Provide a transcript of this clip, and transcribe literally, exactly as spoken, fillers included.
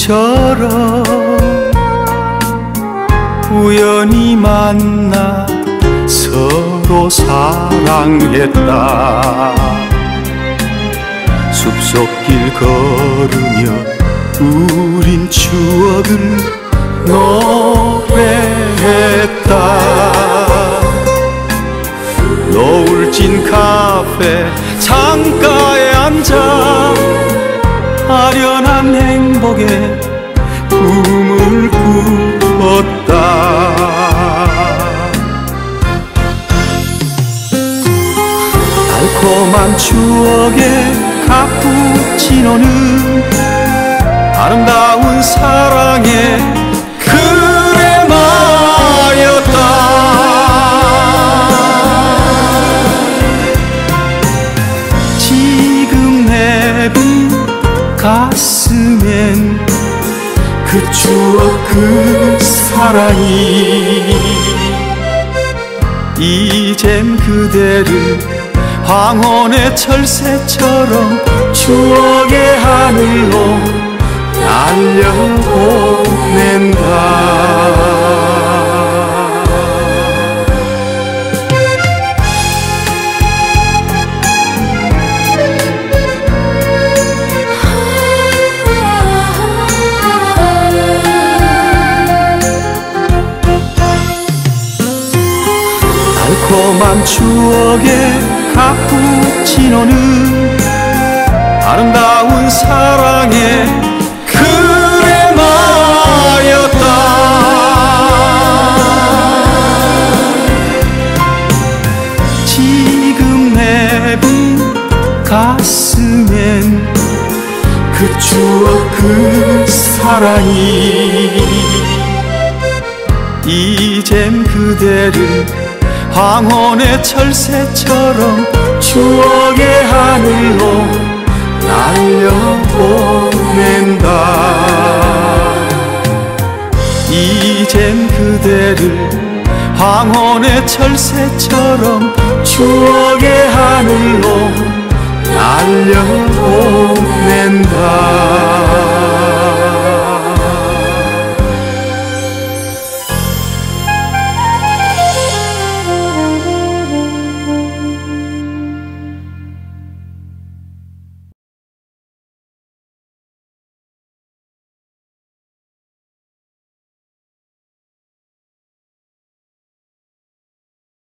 우리처럼 우연히 만나 서로 사랑했다. 숲속길 걸으며 우린 추억을 노래했다. 노을진 카페 창가에 앉아 아련한 행복에 꿈을 꾸었다. 달콤한 추억의 카푸치노는 아름다운 사랑의 크레마였다. 지금 내빈 가슴엔 그 추억 그 사랑이 이젠 그대를 황혼의 철새처럼 추억의 하늘로 날려보낸다. 달콤한 추억의 카푸치노는 아름다운 사랑의 크레마였다. 지금 내빈 가슴엔 그 추억 그 사랑이 이젠 그대를 황혼의 철새처럼 추억의 하늘로 날려보낸다. 이젠 그대를 황혼의 철새처럼 추억의 하늘로 날려보낸다.